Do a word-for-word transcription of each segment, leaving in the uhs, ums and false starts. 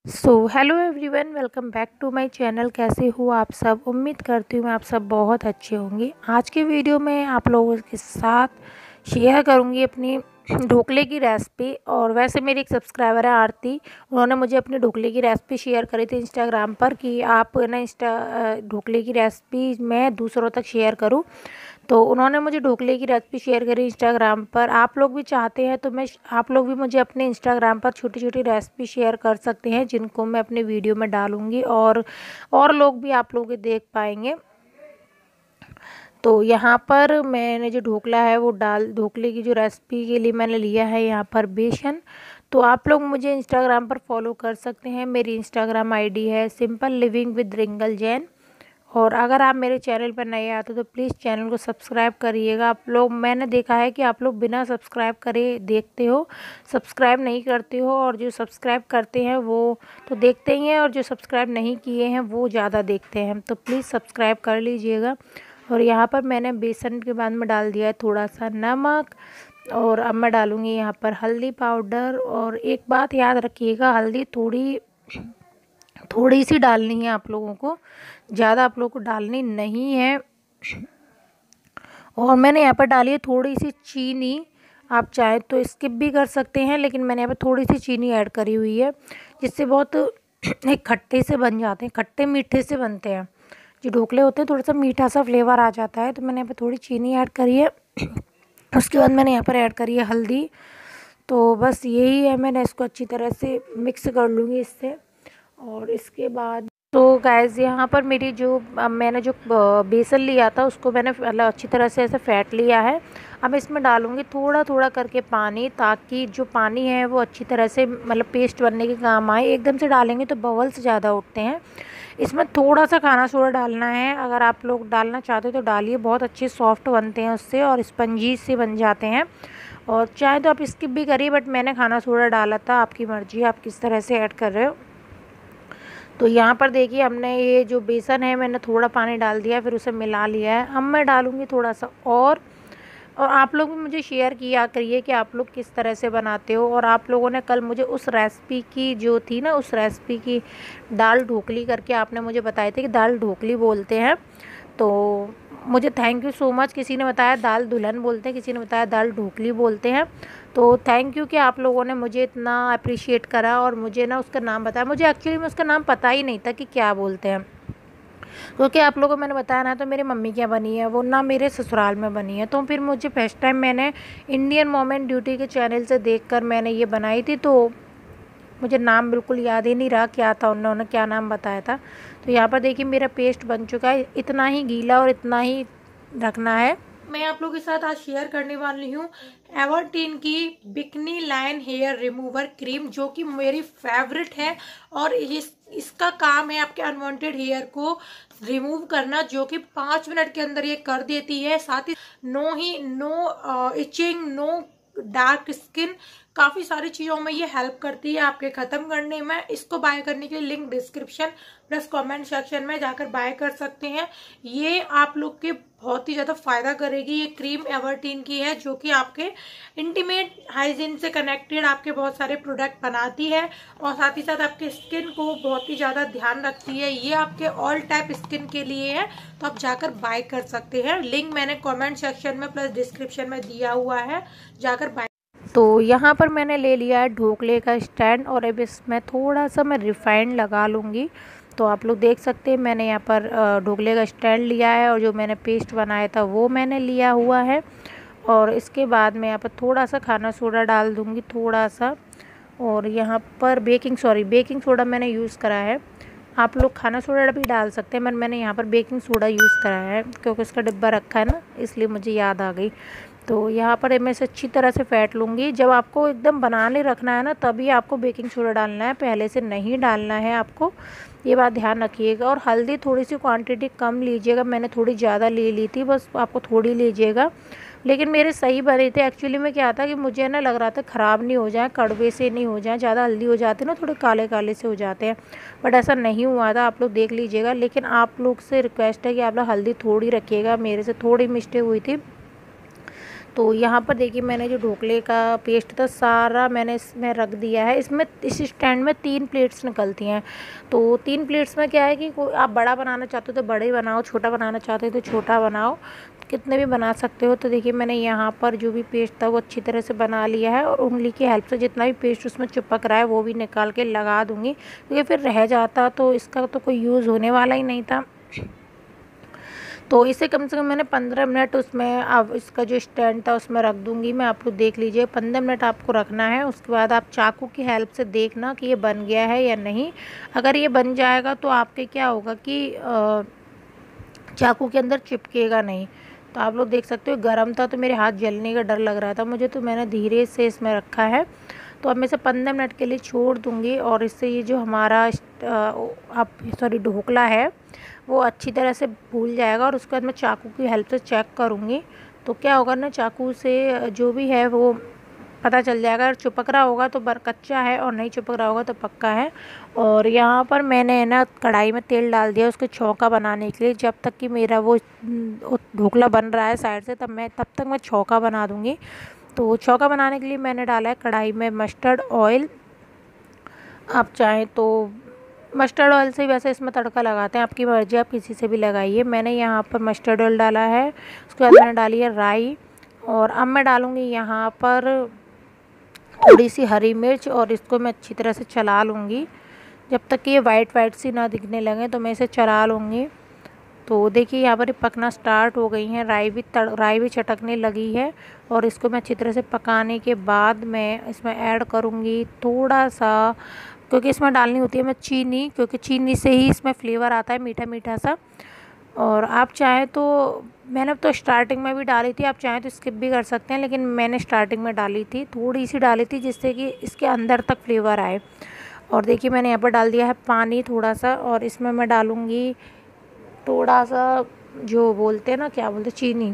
So hello everyone, welcome back to my channel. कैसे हो आप सब? उम्मीद करती हूँ मैं आप सब बहुत अच्छे होंगे। आज के वीडियो में आप लोगों के साथ शेयर करूँगी अपनी ढोकले की रेसिपी। और वैसे मेरी एक सब्सक्राइबर है आरती, उन्होंने मुझे अपनी ढोकले की रेसिपी शेयर करी थी इंस्टाग्राम पर कि आप ना इंस्टा ढोकले की रेसिपी मैं दूसरों तक शेयर करूँ। तो उन्होंने मुझे ढोकले की रेसिपी शेयर करी इंस्टाग्राम पर। आप लोग भी चाहते हैं तो मैं आप लोग भी मुझे अपने इंस्टाग्राम पर छोटी छोटी रेसिपी शेयर कर सकते हैं, जिनको मैं अपने वीडियो में डालूँगी और और लोग भी आप लोग देख पाएंगे। तो यहाँ पर मैंने जो ढोकला है वो डाल ढोकले की जो रेसिपी के लिए मैंने लिया है यहाँ पर बेसन। तो आप लोग मुझे इंस्टाग्राम पर फॉलो कर सकते हैं। मेरी इंस्टाग्राम आईडी है simple living with Ringal Jain. और अगर आप मेरे चैनल पर नए आते हो तो प्लीज़ चैनल को सब्सक्राइब करिएगा। आप लोग, मैंने देखा है कि आप लोग बिना सब्सक्राइब करे देखते हो, सब्सक्राइब नहीं करते हो। और जो सब्सक्राइब करते हैं वो तो देखते ही हैं, और जो सब्सक्राइब नहीं किए हैं वो ज़्यादा देखते हैं। तो प्लीज़ सब्सक्राइब कर लीजिएगा। और यहाँ पर मैंने बेसन के बाद में डाल दिया है थोड़ा सा नमक। और अब मैं डालूँगी यहाँ पर हल्दी पाउडर। और एक बात याद रखिएगा, हल्दी थोड़ी थोड़ी सी डालनी है आप लोगों को, ज़्यादा आप लोगों को डालनी नहीं है। और मैंने यहाँ पर डाली है थोड़ी सी चीनी। आप चाहें तो स्किप भी कर सकते हैं, लेकिन मैंने यहाँ पर थोड़ी सी चीनी ऐड करी हुई है, जिससे बहुत एक खट्टे से बन जाते हैं, खट्टे मीठे से बनते हैं। जो ढोकले होते हैं थोड़ा सा मीठा सा फ्लेवर आ जाता है। तो मैंने यहाँ पर थोड़ी चीनी ऐड करी है। उसके बाद मैंने यहाँ पर ऐड करी है हल्दी। तो बस यही है, मैंने इसको अच्छी तरह से मिक्स कर लूँगी इससे। और इसके बाद तो गाइस यहाँ पर मेरी जो मैंने जो बेसन लिया था उसको मैंने मतलब अच्छी तरह से ऐसे फेंट लिया है। अब इसमें डालूँगी थोड़ा थोड़ा करके पानी, ताकि जो पानी है वो अच्छी तरह से मतलब पेस्ट बनने के काम आए। एकदम से डालेंगे तो बबल्स ज़्यादा उठते हैं। इसमें थोड़ा सा खाना सोडा डालना है, अगर आप लोग डालना चाहते हो तो डालिए, बहुत अच्छे सॉफ्ट बनते हैं उससे और स्पंजी से बन जाते हैं। और चाहे तो आप स्किप भी करिए, बट मैंने खाना सोडा डाला था। आपकी मर्ज़ी आप किस तरह से ऐड कर रहे हो। तो यहाँ पर देखिए हमने ये जो बेसन है मैंने थोड़ा पानी डाल दिया, फिर उसे मिला लिया है। अब मैं डालूँगी थोड़ा सा और और आप लोग भी मुझे शेयर किया करिए कि आप लोग किस तरह से बनाते हो। और आप लोगों ने कल मुझे उस रेसिपी की जो थी ना, उस रेसिपी की दाल ढोकली करके आपने मुझे बताए थे कि दाल ढोकली बोलते हैं। तो मुझे थैंक यू सो मच। किसी ने बताया दाल दुल्हन बोलते हैं, किसी ने बताया दाल ढोकली बोलते हैं। तो थैंक यू कि आप लोगों ने मुझे इतना अप्रिशिएट करा और मुझे ना उसका नाम बताया। मुझे एक्चुअली में उसका नाम पता ही नहीं था कि क्या बोलते हैं, क्योंकि आप लोगों को मैंने बताया ना, तो मेरी मम्मी क्या बनी है वो ना मेरे ससुराल में बनी है। तो फिर मुझे फर्स्ट टाइम मैंने इंडियन मोम एंड ड्यूटी के चैनल से देखकर मैंने ये बनाई थी। तो मुझे नाम बिल्कुल याद ही नहीं रहा क्या था, उन्होंने क्या नाम बताया था। तो यहाँ पर देखिए मेरा पेस्ट बन चुका है। इतना ही गीला और इतना ही रखना है। मैं आप लोगों के साथ आज शेयर करने वाली हूँ एवर्टीन की bikini line hair remover cream, जो कि मेरी फेवरेट है। और इस इसका काम है आपके अनवांटेड हेयर को रिमूव करना, जो कि पाँच मिनट के अंदर ये कर देती है। साथ ही नो ही no itching, no dark skin, काफ़ी सारी चीज़ों में ये हेल्प करती है आपके ख़त्म करने में। इसको बाय करने के लिए link description plus comment section में जाकर बाय कर सकते हैं। ये आप लोग के बहुत ही ज़्यादा फायदा करेगी। ये क्रीम एवर्टीन की है, जो कि आपके इंटीमेट हाइजीन से कनेक्टेड आपके बहुत सारे प्रोडक्ट बनाती है और साथ ही साथ आपके स्किन को बहुत ही ज़्यादा ध्यान रखती है। ये आपके ऑल टाइप स्किन के लिए है, तो आप जाकर बाय कर सकते हैं। लिंक मैंने कमेंट सेक्शन में प्लस डिस्क्रिप्शन में दिया हुआ है, जाकर बाय। तो यहाँ पर मैंने ले लिया है ढोकले का स्टैंड, और अब इसमें थोड़ा सा मैं रिफाइंड लगा लूँगी। तो आप लोग देख सकते हैं मैंने यहाँ पर ढोकले का स्टैंड लिया है, और जो मैंने पेस्ट बनाया था वो मैंने लिया हुआ है। और इसके बाद मैं यहाँ पर थोड़ा सा खाना सोडा डाल दूँगी, थोड़ा सा। और यहाँ पर बेकिंग सॉरी बेकिंग सोडा मैंने यूज़ करा है। आप लोग खाना सोडा भी डाल सकते हैं, पर मैंने यहाँ पर बेकिंग सोडा यूज़ करा है क्योंकि उसका डिब्बा रखा है ना, इसलिए मुझे याद आ गई। तो यहाँ पर मैं इसे अच्छी तरह से फेंट लूँगी। जब आपको एकदम बनाने रखना है ना, तभी आपको बेकिंग सोडा डालना है, पहले से नहीं डालना है आपको, ये बात ध्यान रखिएगा। और हल्दी थोड़ी सी क्वांटिटी कम लीजिएगा, मैंने थोड़ी ज़्यादा ले ली थी, बस आपको थोड़ी लीजिएगा। लेकिन मेरे सही बने थे। एक्चुअली में क्या था कि मुझे ना लग रहा था ख़राब नहीं हो जाए, कड़वे से नहीं हो जाए, ज़्यादा हल्दी हो जाते ना, थोड़े काले काले से हो जाते हैं, बट ऐसा नहीं हुआ था। आप लोग देख लीजिएगा। लेकिन आप लोग से रिक्वेस्ट है कि आप लोग हल्दी थोड़ी रखिएगा, मेरे से थोड़ी मिस्टेक हुई थी। तो यहाँ पर देखिए मैंने जो ढोकले का पेस्ट था सारा मैंने इसमें रख दिया है। इसमें इस स्टैंड में तीन प्लेट्स निकलती हैं। तो तीन प्लेट्स में क्या है कि कोई आप बड़ा बनाना चाहते हो तो बड़े बनाओ, छोटा बनाना चाहते हो तो छोटा बनाओ, कितने भी बना सकते हो। तो देखिए मैंने यहाँ पर जो भी पेस्ट था वो अच्छी तरह से बना लिया है और उंगली की हेल्प से जितना भी पेस्ट उसमें चिपक रहा है वो भी निकाल के लगा दूँगी, क्योंकि फिर रह जाता तो इसका तो कोई यूज़ होने वाला ही नहीं था। तो इसे कम से कम मैंने पंद्रह मिनट उसमें, अब इसका जो स्टैंड था उसमें रख दूँगी मैं। आप लोग देख लीजिए पंद्रह मिनट आपको रखना है। उसके बाद आप चाकू की हेल्प से देखना कि ये बन गया है या नहीं। अगर ये बन जाएगा तो आपके क्या होगा कि चाकू के अंदर चिपकेगा नहीं। तो आप लोग देख सकते हो गर्म था तो मेरे हाथ जलने का डर लग रहा था मुझे, तो मैंने धीरे से इसमें रखा है। तो अब मैं इसे पंद्रह मिनट के लिए छोड़ दूँगी और इससे ये जो हमारा आप सॉरी ढोकला है वो अच्छी तरह से भूल जाएगा। और उसके बाद मैं चाकू की हेल्प से चेक करूँगी। तो क्या होगा ना, चाकू से जो भी है वो पता चल जाएगा। अगर चिपक रहा होगा तो बर कच्चा है और नहीं चिपक रहा होगा तो पक्का है। और यहाँ पर मैंने ना कढ़ाई में तेल डाल दिया उसके छौंका बनाने के लिए। जब तक कि मेरा वो ढोकला बन रहा है साइड से, तब मैं तब तक मैं छौंका बना दूँगी। तो छौंका बनाने के लिए मैंने डाला है कढ़ाई में मस्टर्ड ऑयल। आप चाहें तो मस्टर्ड ऑयल से वैसे इसमें तड़का लगाते हैं, आपकी मर्ज़ी, आप किसी से भी लगाइए। मैंने यहाँ पर मस्टर्ड ऑयल डाला है। उसके बाद मैंने डाली है राई और अब मैं डालूँगी यहाँ पर थोड़ी सी हरी मिर्च और इसको मैं अच्छी तरह से चला लूँगी जब तक कि ये वाइट वाइट सी ना दिखने लगे। तो मैं इसे चला लूँगी। तो देखिए यहाँ पर पकना स्टार्ट हो गई हैं, राई भी तड़ राई भी चटकने लगी है। और इसको मैं अच्छी तरह से पकाने के बाद मैं इसमें ऐड करूँगी थोड़ा सा, क्योंकि इसमें डालनी होती है मैं चीनी, क्योंकि चीनी से ही इसमें फ्लेवर आता है मीठा मीठा सा। और आप चाहें तो, मैंने तो स्टार्टिंग में भी डाली थी, आप चाहें तो स्किप भी कर सकते हैं, लेकिन मैंने स्टार्टिंग में डाली थी, थोड़ी सी डाली थी जिससे कि इसके अंदर तक फ्लेवर आए। और देखिए मैंने यहाँ पर डाल दिया है पानी थोड़ा सा और इसमें मैं डालूँगी थोड़ा सा, जो बोलते हैं ना, क्या बोलते हैं, चीनी।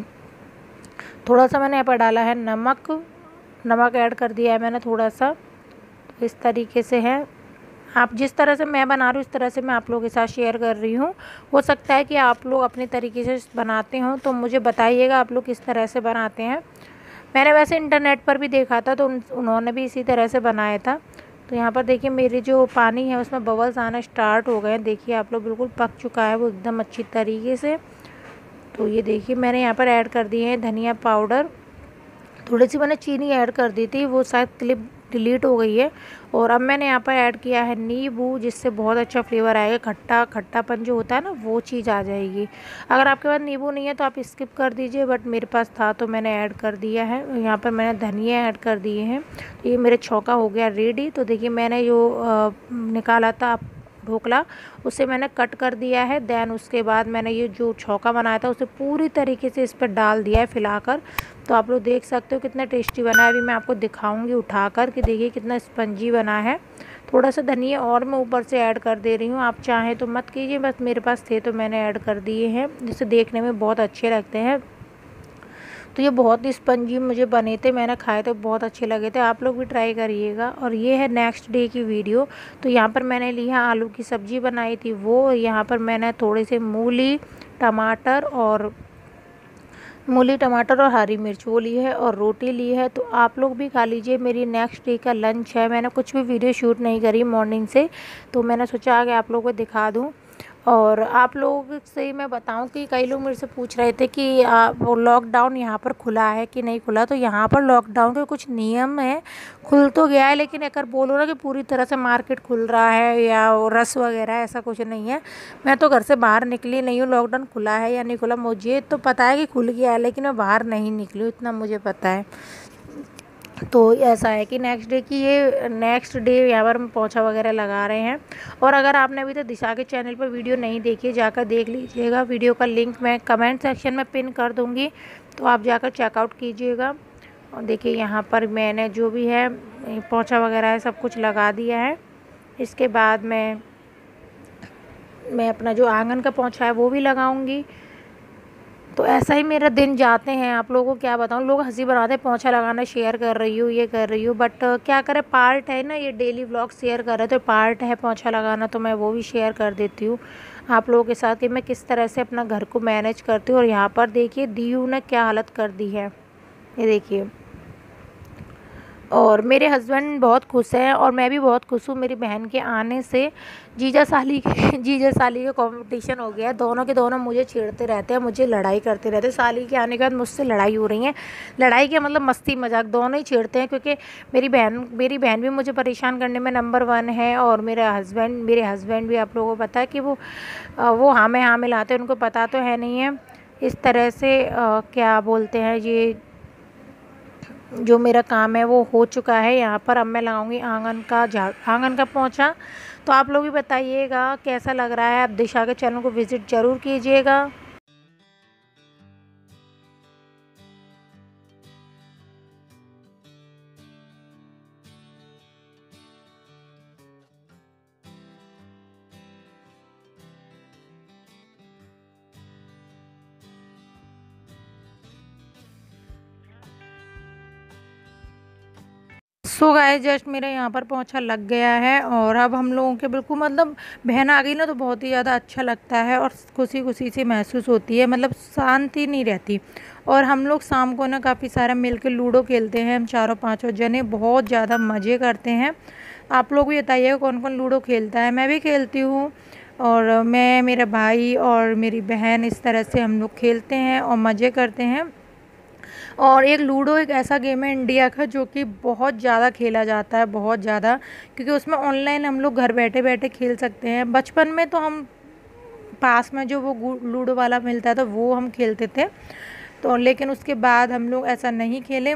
थोड़ा सा मैंने यहाँ पर डाला है नमक, नमक ऐड कर दिया है मैंने थोड़ा सा। तो इस तरीके से है, आप जिस तरह से मैं बना रही हूँ इस तरह से मैं आप लोगों के साथ शेयर कर रही हूँ। हो सकता है कि आप लोग अपने तरीके से बनाते हो, तो मुझे बताइएगा आप लोग किस तरह से बनाते हैं। मैंने वैसे इंटरनेट पर भी देखा था तो उन, उन्होंने भी इसी तरह से बनाया था। तो यहाँ पर देखिए मेरे जो पानी है उसमें बबल्स आना स्टार्ट हो गए हैं। देखिए आप लोग, बिल्कुल पक चुका है वो एकदम अच्छी तरीके से। तो ये देखिए मैंने यहाँ पर ऐड कर दिए हैं धनिया पाउडर, थोड़ी सी मैंने चीनी ऐड कर दी थी, वो शायद क्लिप डिलीट हो गई है। और अब मैंने यहाँ पर ऐड किया है नींबू, जिससे बहुत अच्छा फ्लेवर आएगा, खट्टा खट्टापन जो होता है ना वो चीज़ आ जाएगी। अगर आपके पास नींबू नहीं है तो आप स्किप कर दीजिए, बट मेरे पास था तो मैंने ऐड कर दिया है। यहाँ पर मैंने धनिया ऐड कर दिए हैं। तो ये मेरे छौंका हो गया रेडी। तो देखिए मैंने जो निकाला था ढोकला उसे मैंने कट कर दिया है। देन उसके बाद मैंने ये जो छौंका बनाया था उसे पूरी तरीके से इस पर डाल दिया है फैलाकर। तो आप लोग देख सकते हो कितना टेस्टी बना है। अभी मैं आपको दिखाऊंगी उठाकर कि देखिए कितना स्पंजी बना है। थोड़ा सा धनिया और मैं ऊपर से ऐड कर दे रही हूँ, आप चाहें तो मत कीजिए, बस मेरे पास थे तो मैंने ऐड कर दिए हैं, जिससे देखने में बहुत अच्छे लगते हैं। तो ये बहुत ही स्पंजी मुझे बने थे, मैंने खाए तो बहुत अच्छे लगे थे, आप लोग भी ट्राई करिएगा। और ये है नेक्स्ट डे की वीडियो। तो यहाँ पर मैंने लिया आलू की सब्ज़ी बनाई थी वो, यहाँ पर मैंने थोड़े से मूली टमाटर और मूली टमाटर और हरी मिर्च वो ली है और रोटी ली है। तो आप लोग भी खा लीजिए। मेरी नेक्स्ट डे का लंच है। मैंने कुछ भी वीडियो शूट नहीं करी मॉर्निंग से, तो मैंने सोचा आगे आप लोगों को दिखा दूँ। और आप लोग से मैं बताऊं कि कई लोग मेरे से पूछ रहे थे कि वो लॉकडाउन यहाँ पर खुला है कि नहीं खुला। तो यहाँ पर लॉकडाउन के कुछ नियम है, खुल तो गया है, लेकिन अगर बोलो ना कि पूरी तरह से मार्केट खुल रहा है या रस वगैरह, ऐसा कुछ नहीं है। मैं तो घर से बाहर निकली नहीं हूँ। लॉकडाउन खुला है या नहीं खुला मुझे तो पता है कि खुल गया है, लेकिन मैं बाहर नहीं निकली हूँ, इतना मुझे पता है। तो ऐसा है कि नेक्स्ट डे की ये नेक्स्ट डे यहाँ पर हम पोंछा वगैरह लगा रहे हैं। और अगर आपने अभी तक दिशा के चैनल पर वीडियो नहीं देखी, जाकर देख लीजिएगा। वीडियो का लिंक मैं कमेंट सेक्शन में पिन कर दूँगी, तो आप जाकर चेकआउट कीजिएगा। और देखिए यहाँ पर मैंने जो भी है पोंछा वगैरह है सब कुछ लगा दिया है। इसके बाद मैं मैं अपना जो आंगन का पोंछा है वो भी लगाऊंगी। तो ऐसा ही मेरा दिन जाते हैं। आप लोगों को क्या बताऊँ, लोग हंसी बनाते हैं पोंछा लगाना शेयर कर रही हूँ, ये कर रही हूँ, बट क्या करें, पार्ट है ना, ये डेली व्लॉग शेयर कर रहे तो पार्ट है पोंछा लगाना, तो मैं वो भी शेयर कर देती हूँ आप लोगों के साथ कि मैं किस तरह से अपना घर को मैनेज करती हूँ। और यहाँ पर देखिए दीयू ने क्या हालत कर दी है। ये देखिए। और मेरे हस्बैंड बहुत खुश हैं और मैं भी बहुत खुश हूँ मेरी बहन के आने से। जीजा साली के जीजा साली का कंपटीशन हो गया है, दोनों के दोनों मुझे छेड़ते रहते हैं, मुझे लड़ाई करते रहते हैं। साली के आने के बाद मुझसे लड़ाई हो रही है, लड़ाई के मतलब मस्ती मजाक दोनों ही छेड़ते हैं, क्योंकि मेरी बहन मेरी बहन भी मुझे परेशान करने में नंबर वन है, और मेरा हस्बैंड मेरे हस्बैंड भी, आप लोगों को पता है कि वो अ, वो हाँ में हाँ मिलाते हैं, उनको पता तो है नहीं है। इस तरह से अ, क्या बोलते हैं, ये जो मेरा काम है वो हो चुका है यहाँ पर। अब मैं लगाऊंगी आंगन का झाड़ आंगन का पोंछा। तो आप लोग भी बताइएगा कैसा लग रहा है। आप दिशा के चैनल को विज़िट ज़रूर कीजिएगा। सो गाइस जस्ट मेरा यहाँ पर पोंछा लग गया है, और अब हम लोगों के बिल्कुल मतलब बहन आ गई ना तो बहुत ही ज़्यादा अच्छा लगता है और खुशी खुशी सी महसूस होती है, मतलब शांति नहीं रहती। और हम लोग शाम को ना काफ़ी सारा मिल के लूडो खेलते हैं, हम चारों पाँचों जने बहुत ज़्यादा मज़े करते हैं। आप लोग भी बताइए कौन कौन लूडो खेलता है। मैं भी खेलती हूँ, और मैं, मेरा भाई और मेरी बहन, इस तरह से हम लोग खेलते हैं और मज़े करते हैं। और एक लूडो एक ऐसा गेम है इंडिया का जो कि बहुत ज़्यादा खेला जाता है, बहुत ज़्यादा, क्योंकि उसमें ऑनलाइन हम लोग घर बैठे बैठे खेल सकते हैं। बचपन में तो हम पास में जो वो लूडो वाला मिलता था वो हम खेलते थे, तो लेकिन उसके बाद हम लोग ऐसा नहीं खेले।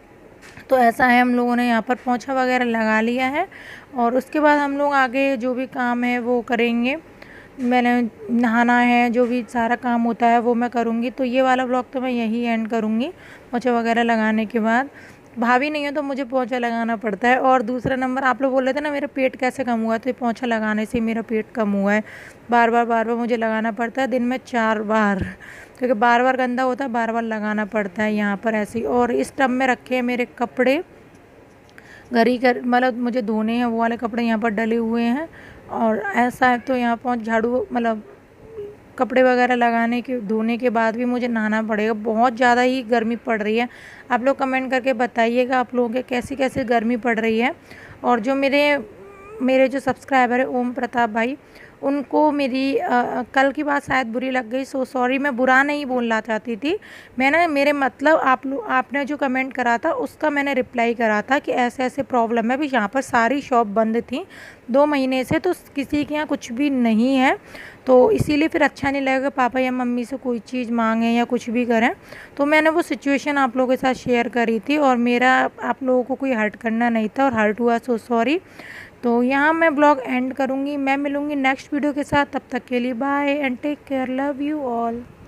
तो ऐसा है, हम लोगों ने यहाँ पर पोंछा वगैरह लगा लिया है, और उसके बाद हम लोग आगे जो भी काम है वो करेंगे। मैंने नहाना है, जो भी सारा काम होता है वो मैं करूँगी। तो ये वाला ब्लॉग तो मैं यही एंड करूँगी पोंछा वगैरह लगाने के बाद। भाभी नहीं है तो मुझे पोंछा लगाना पड़ता है। और दूसरा नंबर, आप लोग बोल रहे थे ना मेरा पेट कैसे कम हुआ है, तो ये पोंछा लगाने से मेरा पेट कम हुआ है। बार बार बार बार मुझे लगाना पड़ता है, दिन में चार बार, क्योंकि बार बार गंदा होता है, बार बार लगाना पड़ता है यहाँ पर ऐसे ही। और इस टब में रखे हैं मेरे कपड़े, घर ही कर मतलब मुझे धोने हैं, वो वाले कपड़े यहाँ पर डले हुए हैं। और ऐसा है तो यहाँ पहुँच झाड़ू मतलब कपड़े वगैरह लगाने के धोने के बाद भी मुझे नहाना पड़ेगा। बहुत ज़्यादा ही गर्मी पड़ रही है। आप लोग कमेंट करके बताइएगा आप लोगों के कैसी कैसी गर्मी पड़ रही है। और जो मेरे मेरे जो सब्सक्राइबर है ओम प्रताप भाई, उनको मेरी आ, कल की बात शायद बुरी लग गई, सो सॉरी। मैं बुरा नहीं बोलना चाहती थी, मैंने मेरे मतलब आप लोग आपने जो कमेंट करा था उसका मैंने रिप्लाई करा था कि ऐसे ऐसे प्रॉब्लम है। भी यहाँ पर सारी शॉप बंद थी दो महीने से, तो किसी के यहाँ कुछ भी नहीं है, तो इसीलिए फिर अच्छा नहीं लगेगा पापा या मम्मी से कोई चीज़ मांगें या कुछ भी करें। तो मैंने वो सिचुएशन आप लोगों के साथ शेयर करी थी, और मेरा आप लोगों को कोई हर्ट करना नहीं था, और हर्ट हुआ सो सॉरी। तो यहाँ मैं ब्लॉग एंड करूँगी, मैं मिलूँगी नेक्स्ट वीडियो के साथ। तब तक के लिए bye and take care, love you all.